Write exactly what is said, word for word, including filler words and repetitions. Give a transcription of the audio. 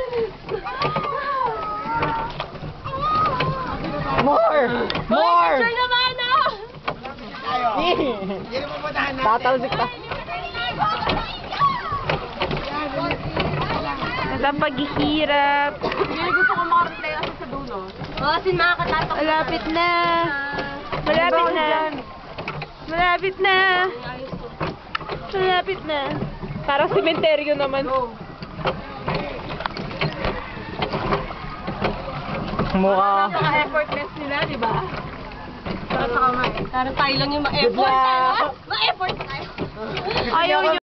More! More! Picture naman ah! Hindi mo madahan natin. Tatalsik pa. Sa paghihirap. Hindi gusto ko makarating ako sa dulo. Oo, sin makakatapak. Malapit na. Malapit na. Malapit na. Malapit na. Parang sementeryo naman. Mukha. Napaka-effortless nila, di ba? Para sa kamay. Para tayo lang yung ma-effort. Good luck. Ma-effort tayo. Ayaw niyo.